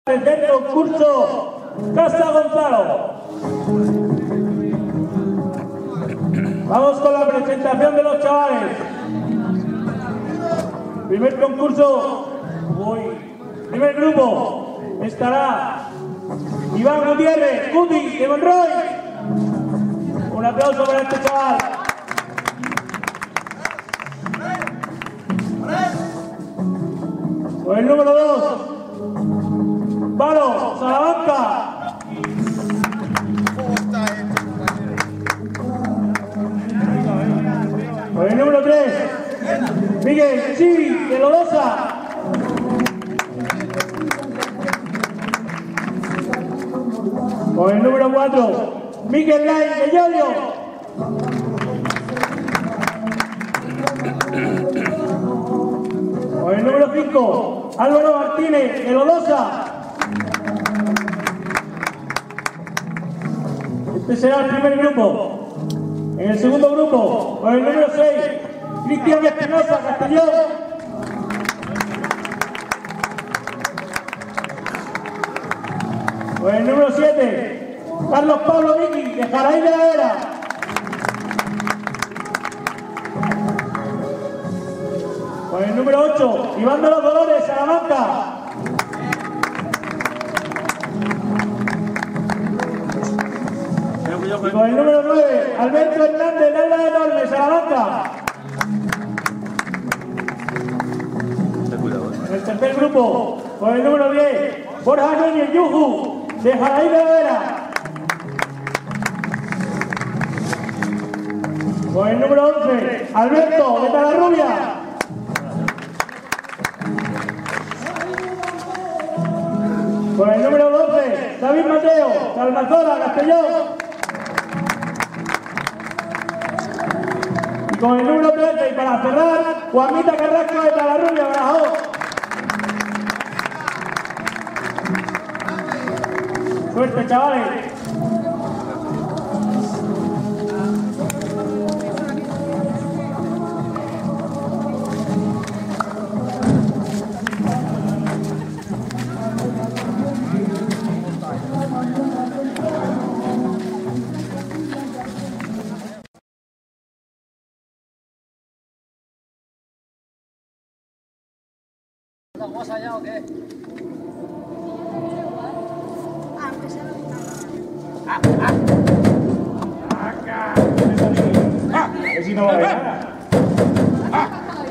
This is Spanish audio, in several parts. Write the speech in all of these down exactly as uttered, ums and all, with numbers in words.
Tercer concurso, Casa Gonzalo. Vamos con la presentación de los chavales. Primer concurso, uy, primer grupo, estará Iván Gutiérrez, Guti de Monroy. Un aplauso para este chaval. Con el número dos, Valo, Salamanca. Con el número tres, Miguel Chivi de Lodosa. Con el número cuatro, Miguel Lai de Llodio. Con el número cinco, Álvaro Martínez de Lodosa. Este será el primer grupo. En el segundo grupo, con el número seis, Cristian Espinosa, Castellón. Con el número siete, Carlos Pablo Vicky, de Jaraí de la Vera. Con el número ocho, Iván de los Dolores, Salamanca. Y con el número nueve, Alberto Hernández, de Alba de Tormes, Salamanca. En el tercer grupo, con el número diez, Borja Núñez Yuju, de Jaraí de la Vera. Con el número once, Alberto, de Talarrubia. Con el número doce, David Mateo, de Almanzora, Castellón. Y con el número trece, y para cerrar, Juanita Carrasco, de Talarrubia, Badajoz. Suerte, chavales. ¿Vamos allá o qué? ¡Ah! ¡Ah! ¡Acá! ¡Ah! ¡Ese no va a ver nada! ¡Ah!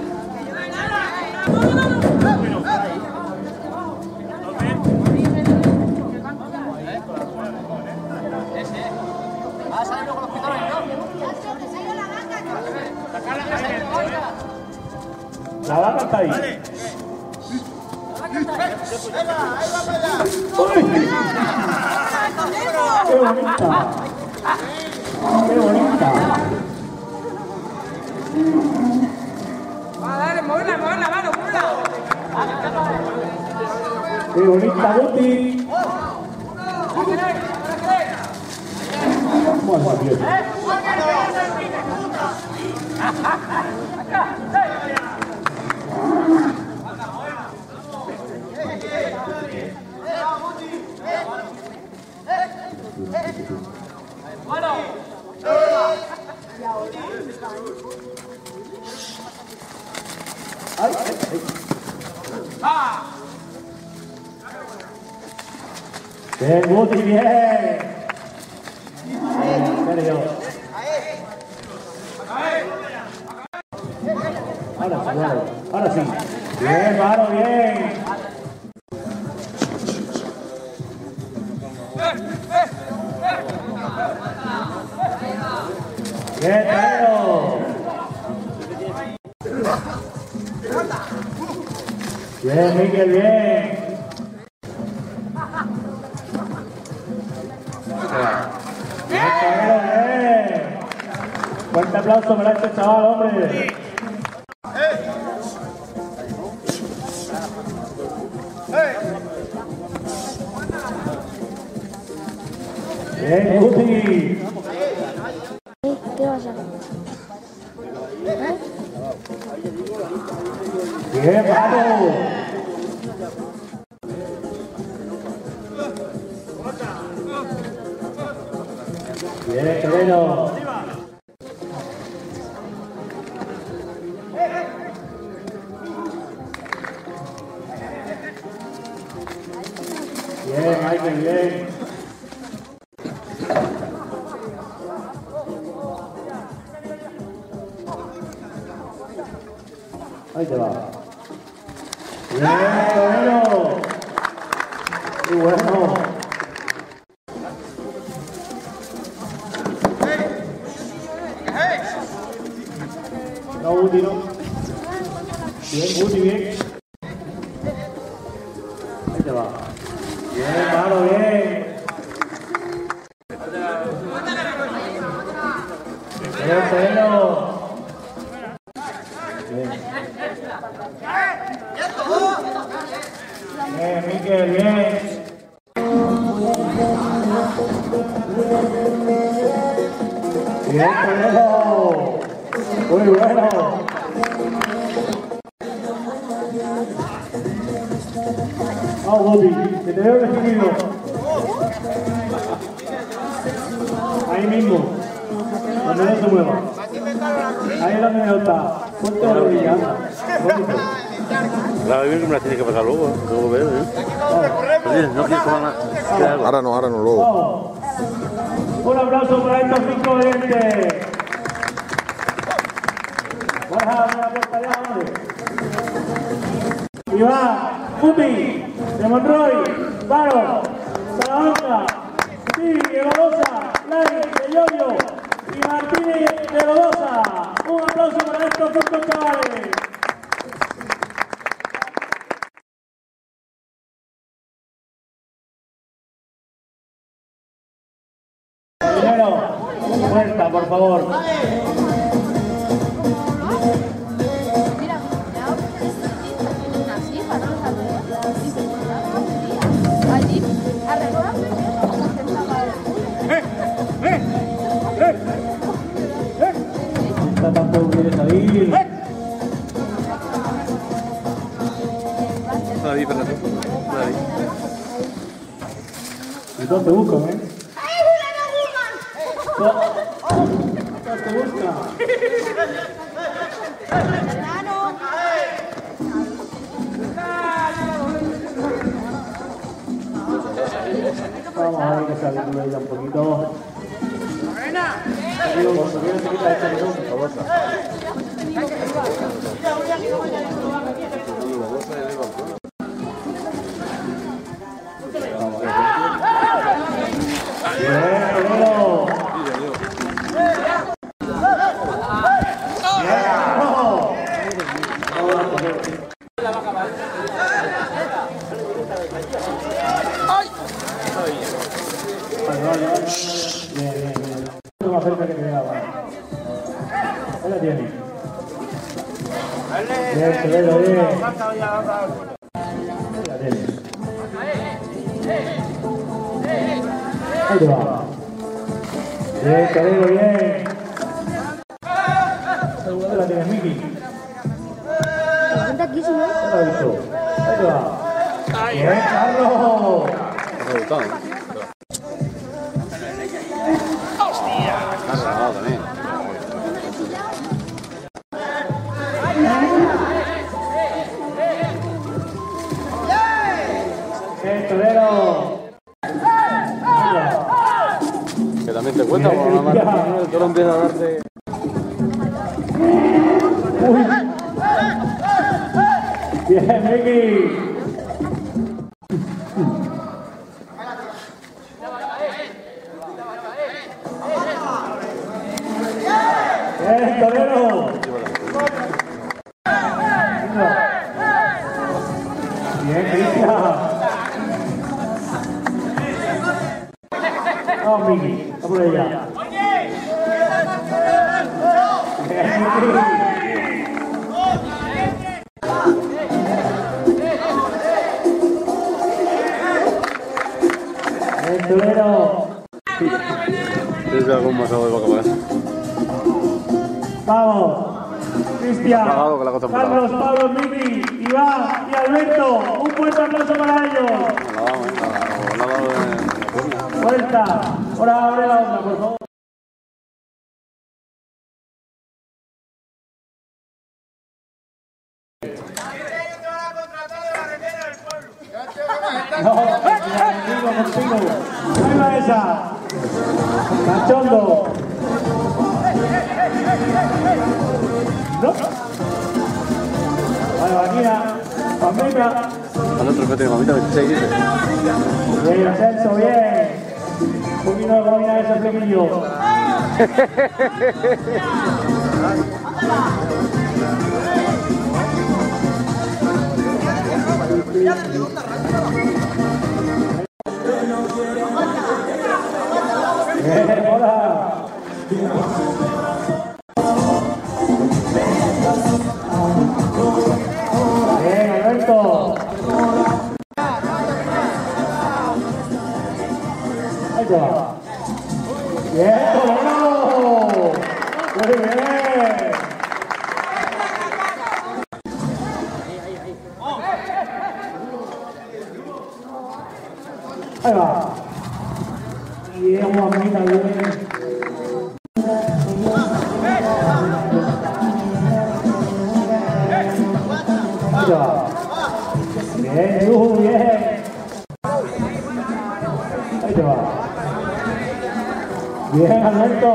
¿Vas a salir con los pitones, no? La vaca está ahí. ¡Uy! ¡Qué bonita! ¡Qué bonita! Va, dale, muévela, muévela, mano, muévela. ¡Qué bonita, Guti! Bueno, Dios. Ay, ay, ay. Bien, Guti, bien. En serio. Ahora sí, vale. Ahora sí. Bien, Varo, bien. Bien, Taero. Bien, Miguel, bien. Bien, Taero, bien. Fuerte aplauso para este chaval, hombre. Bien, Guti. ¿Qué vas a hacer? Bien, vamos. qué bien. Ahí te va. Bien, bueno. Muy bueno. No, Guti, no. Bien, Guti, bien. Ahí te va. Bien, Pablo, bien. Bien, Pedro. Bien. Bien, Miquel, bien. Bien, Pedro. Muy bueno. Vamos, Guti, que te veo decidido. Ahí mismo, donde no se mueva. Ahí es donde me está. Ponte la rodilla, anda. La bebida me la tienes que pasar luego, luego ver, ¿eh? Vamos. No quieres tomar nada. Ahora no, ahora no, luego. Vamos. Un aplauso para estos cinco oyentes. Baja la puerta ya, hombre. Y va, Guti, de Monroy, Paro, Salamanca, Tibi de Lodosa, Lai de Yoyo y Martínez de Lodosa. Un aplauso para estos cinco chavales. Primero, puerta, por favor. Esta tampoco quiere salir. David, Fernando. David. Entonces te buscan, ¿eh? Entonces te buscan. Vamos a ver que sale tú ella un poquito. Digo, por subir se quita esta minuto, por favor. Vale, vale, vale. Bien, bien, bien. No más cerca que te vea, vale. Ahí la tiene. Bien, Severo, bien. Ahí la tiene. Ahí te va. Bien, Severo, bien. Ahí la tienes, Miki. Ahí la he visto. Ahí te va. Bien, Carlos. Me ha gustado, ¿eh? Cargado también. ¡Eh, torero! Que también te cuenta, porque nada más el toro empieza a darte. Uy. Bien, Miki. Bien, torero. Bien, Cristian. Vamos, Miki. Vamos por ella. Bien, Miki. Bien, torero. Tienes algún masado de vaca para eso. Vamos. Cristian, Pagado que la cosa Carlos, Pablo, Miki, Iván y Alberto. Un fuerte aplauso para ellos. La damos, ¿eh? La damos de... Vuelta. Ahora abre la onda, por favor. No, contigo, contigo. Ahí va esa. Cachondo. No. Vale, Vanina. Pamela. Al otro que tengo, mamita veintiséis dice. Bien, Ascenso, bien. Un poquito de comida de ese flequillo. Bien, hola. Bien, Alberto. Ahí te va. Bien, Torero. Muy bien. Ahí va. Bien, Juanita, bien. Ahí va. Bien, Yuhu, bien. Ahí te va. Bien, Alberto.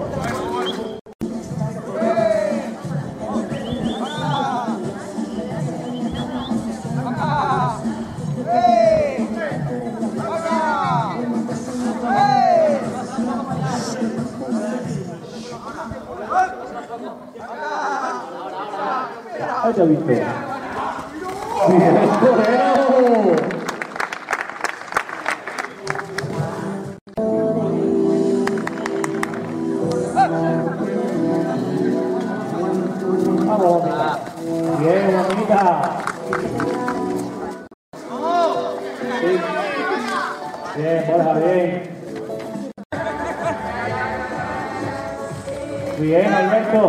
Ahí te ha visto. Bien, Torero. Vamos, bien, Juanita. Bien, Borja, bien. Bien, Alberto.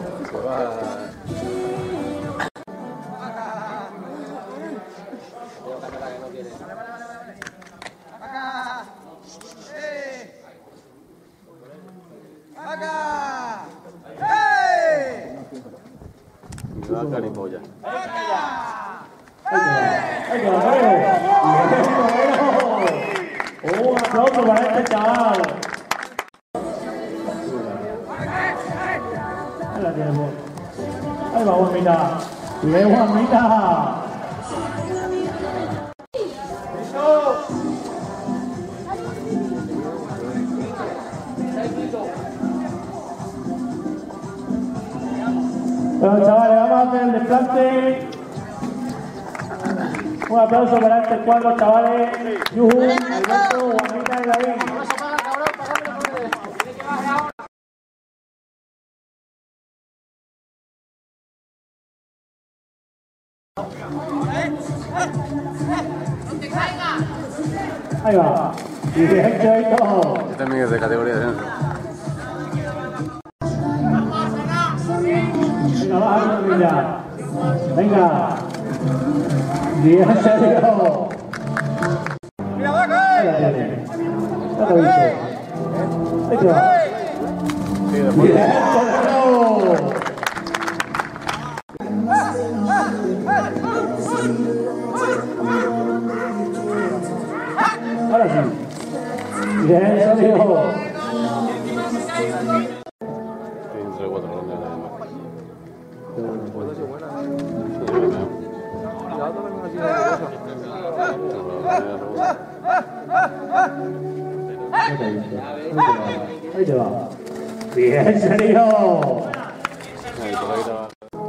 Me va a caripolla. ¡Ay, Torero! ¡Bien, Torero! Un aplauso para este chaval. Ahí la tenemos. Ahí va, Juanita. Bien, Juanita. Bueno, chavales, vamos a hacer el desplante. Un aplauso para este cuadro, chavales. Yuhu, Alberto, Juanita y David. Ahí va. Y bien, Chavito. Este también es de categoría de ascenso. Venga, baja, mira. Venga. Bien, Sergio. Mira, vaca. Ahí la tiene. Ya lo viste. Ahí te va. Sí, después. Bien, Torero. Ahora sí. Bien, Sergio. Entre cuatro rondas de más. Ahí te va. Bien, Sergio. Ahí, por ahí estaba.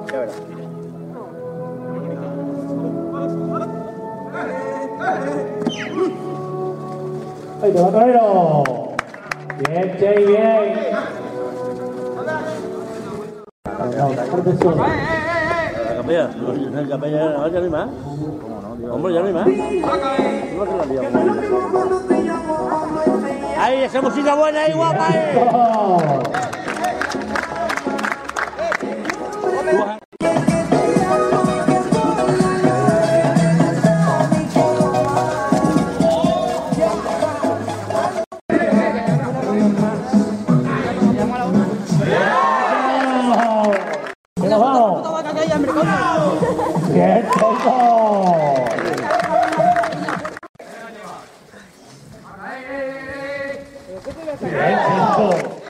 Ahí te va, Torero. Bien, Che, bien. No, parte solo. La capella, la capella, ahora ya no hay más. Hombre, ya no hay más. ¡Ay, esa música buena ahí, guapa! Eh. ¡Nos vamos! ¡Bien, Toto! Bien, cinco.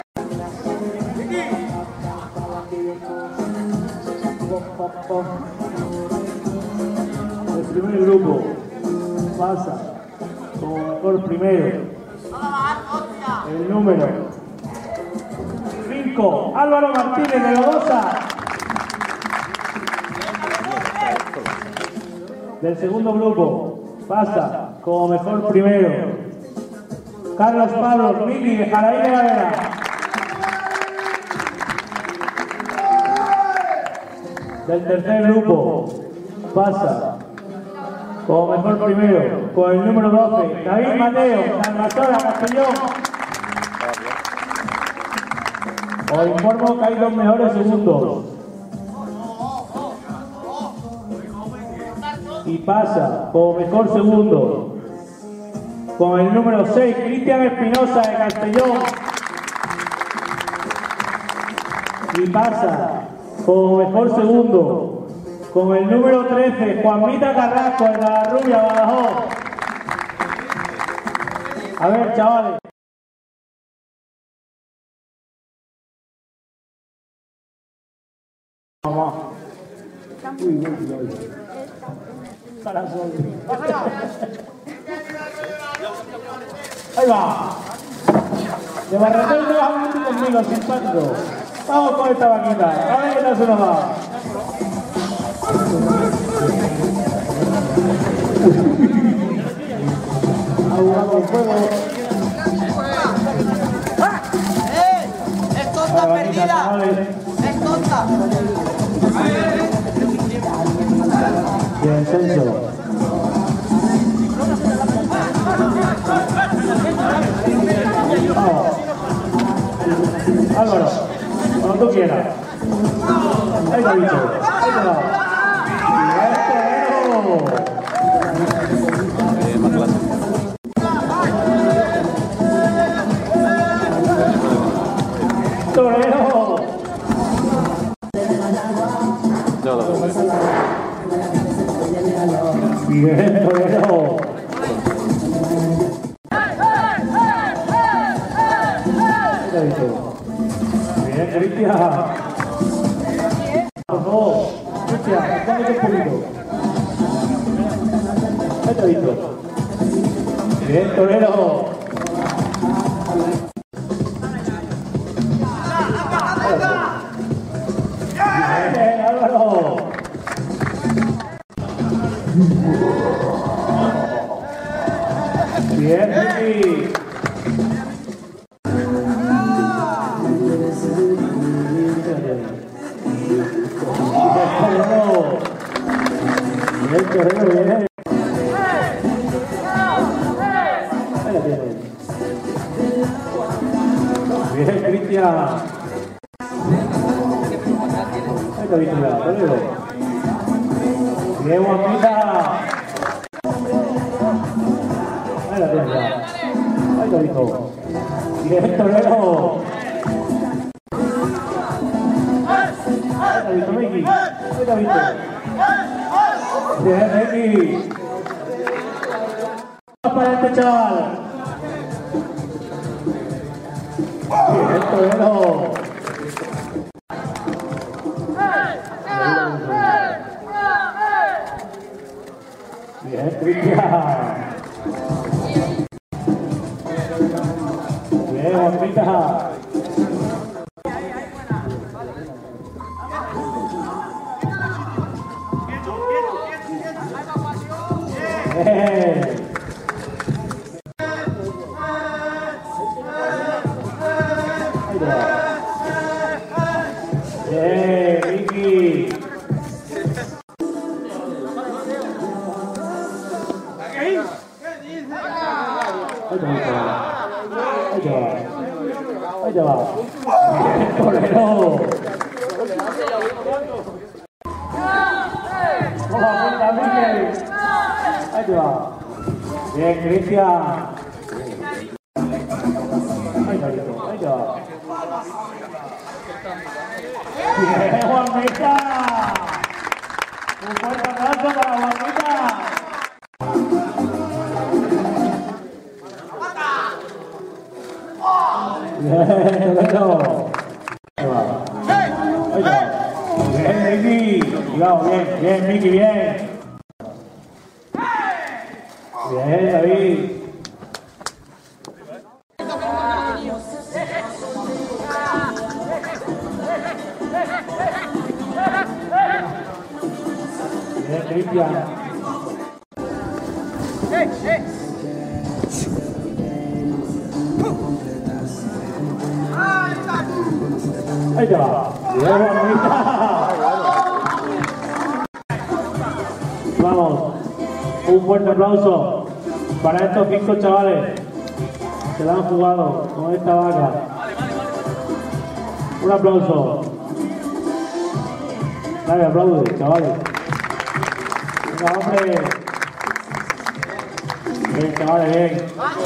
El primer grupo pasa como mejor primero. El número cinco, Álvaro Martínez de Lodosa. Del segundo grupo pasa como mejor primero Carlos Pablo Mili de Jaraí de la Vera. Del tercer grupo pasa como mejor primero con el número doce David Mateo, Salvatore Castellón. Os informo que hay dos mejores segundos. Y pasa como mejor segundo con el número seis, Cristian Espinosa de Castellón. Y pasa como mejor segundo con el número trece, Juanmita Carrasco de la Rubia, Badajoz. A ver, chavales. Vamos. Uy, uy, uy. Corazón. Ahí va. De Barretón te vas a meter conmigo, simpático. Vamos con esta vaquita. A ver qué tal se nos va. Agua con fuego. ¡Eh! ¡Es tonta perdida! ¡Es tonta! Bien, Celso. Vamos. Álvaro, cuando tú quieras. Ahí está, bicho. Ahí te va. ¡Torero! Bien, Torero. Bien, Cristian. Por favor, Cristian, acércate un poquito. Ahí te he visto. Bien, Torero. Bien, Álvaro. Bien, Ricky. Bien, Torero, bien. Ahí la tienes. Bien, Cristian. Ahí te visto ya, Torero. Bien, Juanmita. Ahí la tienes ya. Ahí te visto. Bien, Torero. Ahí te visto, Miki. Ahí te visto. Bien, Miki. Vamos para este chaval. Bien, Torero. Bien, Cristian. Bien, Juanmita. Bien. Ahí te va. Bien, Vicky. Ahí te va. Ahí te va. Ahí te va. Bien, Torero. Vamos a apuntar, Miguel. Ahí te va. Bien, Cristian. Ahí te va. Ahí te va. Bien, Juanmita. Un fuerte abrazo para Juanmita. ¡Oh! David. Cuidado, bien, bien, Miki, bien. Bien, David. Bien, Cristian. Ahí te va. Bien, vamos. Un fuerte aplauso para estos cinco chavales que la han jugado con esta vaca. Un aplauso. Dale, aplaude, chavales. Venga, hombre. Bien, chavales, bien.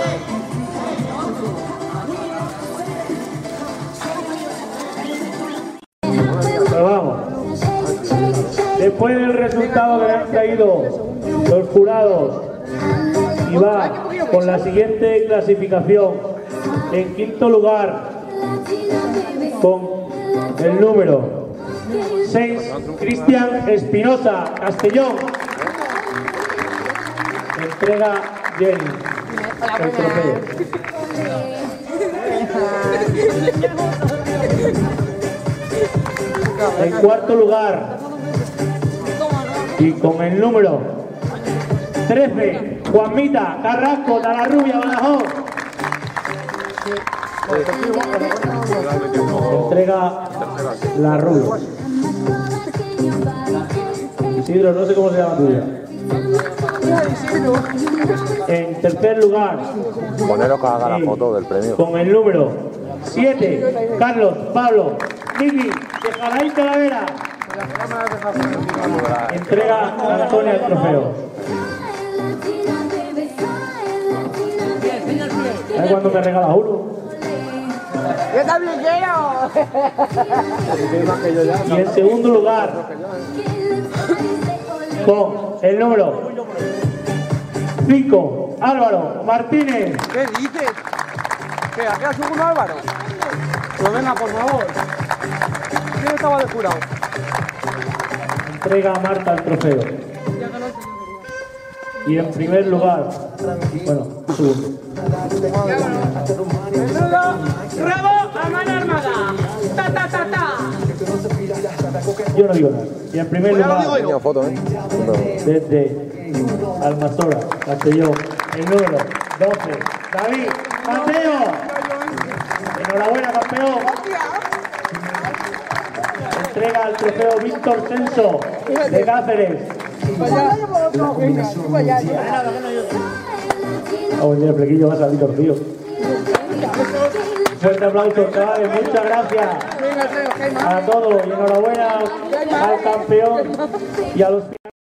Pero vamos. Después del resultado que le han caído los jurados y va con la siguiente clasificación: en quinto lugar con el número seis, Cristian Espinosa, Castellón. Entrega Jenny el trofeo. En cuarto lugar y con el número trece, Juanmita Carrasco, de la Rubia, Badajoz. Entrega la Rubia. Isidro, no sé cómo se llama tuya. En tercer lugar, Poneros que haga la foto del premio. con el número siete, Carlos Pablo Miki de Jalaín Talavera. Entrega a Antonia el trofeo. ¿Sabes cuándo me regalas uno? Yo también quiero. Y en segundo lugar, con el número cinco, Álvaro Martínez. ¿Qué dices? ¿Qué? ¿A qué has subido un Álvaro? Pero venga, por favor. ¿Quién estaba de jurado? Entrega a Marta el trofeo. Y en primer lugar, bueno, segundo. Menudo, rabo a mano armada. Ta, ta, ta, ta. Yo no digo nada. Y en primer lugar, Tenía foto, ¿eh? desde Almazora, Castellón, el número doce, David Mateo. Enhorabuena, campeón. Entrega el trofeo Víctor Censo de Cáceres. Vamos, el flequillo va a salir torcido. Fuerte aplauso, chavales, muchas gracias a todos y enhorabuena al campeón y a los